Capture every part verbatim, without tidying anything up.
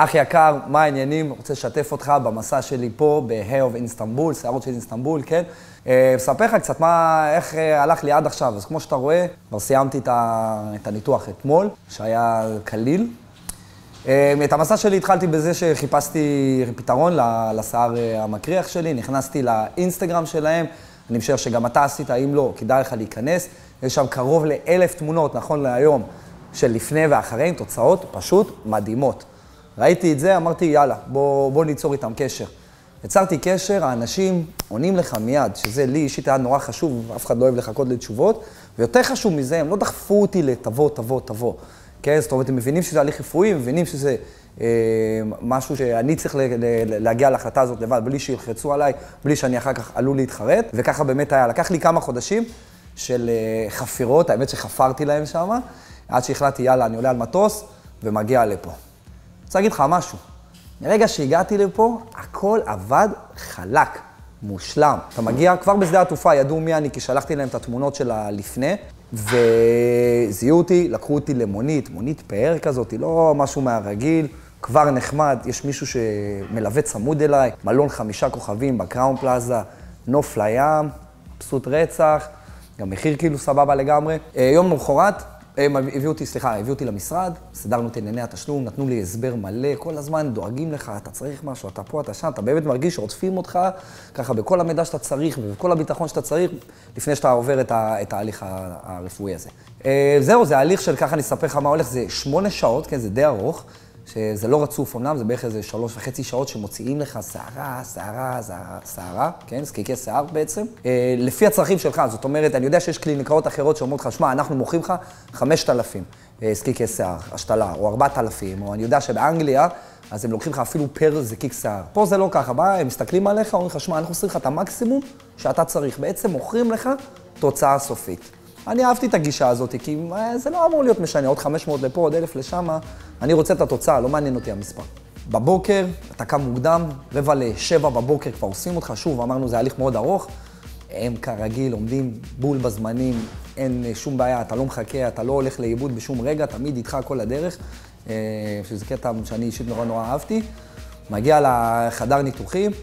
אח יקר, מה העניינים? רוצה לשתף אותך במסע שלי פה ב-Hair of אינסטנבול, שערות של אינסטנבול, כן? אספר לך קצת מה, איך הלך לי עד עכשיו. אז כמו שאתה רואה, כבר סיימתי את הניתוח אתמול, שהיה קליל. את המסע שלי התחלתי בזה שחיפשתי פתרון לשיער המקריח שלי, נכנסתי לאינסטגרם שלהם, אני משער שגם אתה עשית, אם לא, כדאי לך להיכנס. יש שם קרוב לאלף תמונות, נכון להיום, של לפני ואחרי, תוצאות פשוט מדהימות. ראיתי את זה, אמרתי, יאללה, בוא, בוא ניצור איתם קשר. יצרתי קשר, האנשים עונים לך מיד, שזה לי אישית היה נורא חשוב, אף אחד לא אוהב לחכות לתשובות, ויותר חשוב מזה, הם לא דחפו אותי לתבוא, תבוא, תבוא. כן, זאת אומרת, הם מבינים שזה הליך רפואי, הם מבינים שזה אה, משהו שאני צריך ל- ל- להגיע להחלטה הזאת לבד, בלי שילחצו עליי, בלי שאני אחר כך עלול להתחרט, וככה באמת היה. לקח לי כמה חודשים של אה, חפירות, האמת שחפרתי להם שם, עד שהחלטתי, יאללה, אני עולה על מטוס ומגיע לפה. אני רוצה להגיד לך משהו. מרגע שהגעתי לפה, הכל עבד חלק, מושלם. אתה מגיע, כבר בשדה התעופה ידעו מי אני, כי שלחתי להם את התמונות של הלפני, וזיהו אותי, לקחו אותי למונית, מונית פאר כזאת, לא משהו מהרגיל, כבר נחמד, יש מישהו שמלווה צמוד אליי, מלון חמישה כוכבים בקראון פלאזה, נוף לים, פסות רצח, גם מחיר כאילו סבבה לגמרי. יום למחרת, הם הביאו אותי, סליחה, הביאו אותי למשרד, סדרנו את ענייני התשלום, נתנו לי הסבר מלא, כל הזמן דואגים לך, אתה צריך משהו, אתה פה, אתה שם, אתה באמת מרגיש שעוטפים אותך, ככה בכל המידע שאתה צריך ובכל הביטחון שאתה צריך, לפני שאתה עובר את, ה, את ההליך הרפואי הזה. זהו, זה ההליך של, ככה אני אספר לך מה הולך, זה שמונה שעות, כן, זה די ארוך, שזה לא רצוף אומנם, זה בערך איזה שלוש וחצי שעות שמוציאים לך שערה, שערה, שערה, כן, זקיקי שיער בעצם, לפי הצרכים שלך. זאת אומרת, אני יודע שיש קליניקאות אחרות שאומרות לך, שמע, אנחנו מוכרים לך חמשת אלפים זקיקי שיער, השתלה, או ארבעת אלפים, או אני יודע שבאנגליה, אז הם לוקחים לך אפילו פר זקיק שיער. פה זה לא ככה, בא, הם מסתכלים עליך, אומרים לך, שמע, אנחנו עושים לך את המקסימום שאתה צריך. בעצם מוכרים לך תוצאה סופית. אני אהבתי את הגישה הזאת, כי זה לא אמור להיות משנה, עוד חמש מאות לפה, עוד אלף לשם, אני רוצה את התוצאה, לא מעניין אותי המספר. בבוקר, אתה קם מוקדם, רבע לשבע בבוקר כבר עושים אותך, שוב, אמרנו, זה הליך מאוד ארוך, הם כרגיל עומדים בול בזמנים, אין שום בעיה, אתה לא מחכה, אתה לא הולך לאיבוד בשום רגע, תמיד איתך כל הדרך, שזה קטע שאני אישית נורא נורא אהבתי, מגיע לחדר ניתוחים,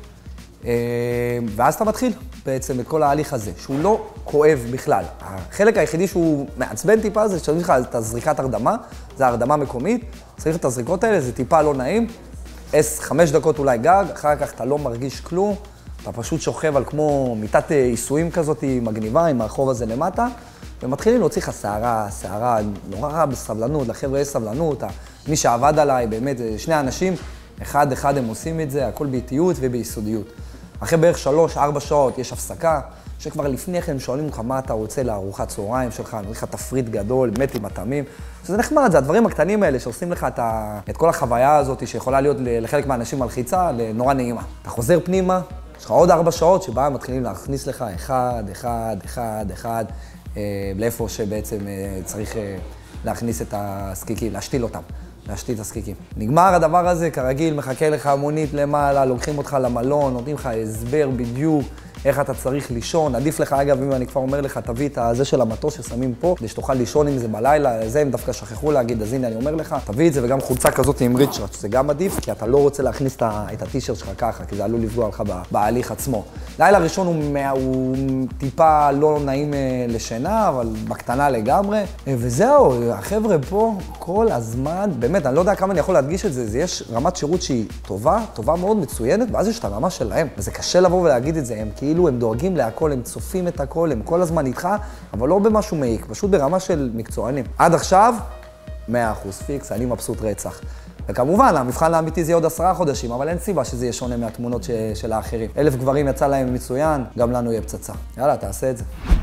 ואז אתה מתחיל בעצם את כל ההליך הזה, שהוא לא כואב בכלל. החלק היחידי שהוא מעצבן טיפה זה שצריך לך את הזריקת הרדמה, זה הרדמה מקומית, צריך את הזריקות האלה, זה טיפה לא נעים, עשר, חמש דקות אולי גג, אחר כך אתה לא מרגיש כלום, אתה פשוט שוכב על כמו מיטת עיסויים כזאת מגניבה עם הרחוב הזה למטה, ומתחילים להוציא לך שערה, שערה, נורא רע בסבלנות, לחבר'ה יש סבלנות, מי שעבד עליי באמת, זה שני אנשים, אחד אחד הם עושים את זה, הכל באיטיות וביסודיות. אחרי בערך שלוש, ארבע שעות יש הפסקה, שכבר לפני כן שואלים לך מה אתה רוצה לארוחת צהריים שלך, נראה לך תפריט גדול, מת עם הטעמים. שזה נחמד, זה הדברים הקטנים האלה שעושים לך את, ה... את כל החוויה הזאת שיכולה להיות לחלק מהאנשים מלחיצה, לנורא נעימה. אתה חוזר פנימה, יש לך עוד ארבע שעות שבה מתחילים להכניס לך אחד, אחד, אחד, אחד, אה, לאיפה שבעצם אה, צריך אה, להכניס את הזקיקים, להשתיל אותם. להשתיל את הזקיקים. נגמר הדבר הזה, כרגיל, מחכה לך מונית למעלה, לוקחים אותך למלון, נותנים לך הסבר בדיוק איך אתה צריך לישון. עדיף לך, אגב, אם אני כבר אומר לך, תביא את הזה של המטוס ששמים פה, כדי שתוכל לישון עם זה בלילה, זה הם דווקא שכחו להגיד, אז הנה אני אומר לך, תביא את זה וגם חולצה כזאת עם ריצ'רד, שזה גם עדיף, כי אתה לא רוצה להכניס את הטישרט שלך ככה, כי זה עלול לפגוע לך בהליך עצמו. לילה ראשון הוא, הוא טיפה לא נעים לשינה, אבל בקטנה לגמרי, וזהו, החבר'ה פה כל הזמן, באמת, אני לא יודע כמה אני יכול להדגיש את זה, זה יש רמת שירות שהיא טובה, טובה מאוד, מצוינת, ואז יש את הרמה שלהם, וזה קשה לבוא ולהגיד את זה, הם כאילו, הם דואגים להכל, הם צופים את הכל, הם כל הזמן איתך, אבל לא במשהו מעיק, פשוט ברמה של מקצוענים. עד עכשיו, מאה אחוז פיקס, אני מבסוט רצח. וכמובן, המבחן האמיתי זה עוד עשרה חודשים, אבל אין סיבה שזה יהיה שונה מהתמונות של האחרים. אלף גברים יצא להם מצוין, גם לנו יהיה פצצה. יאללה, תעשה את זה.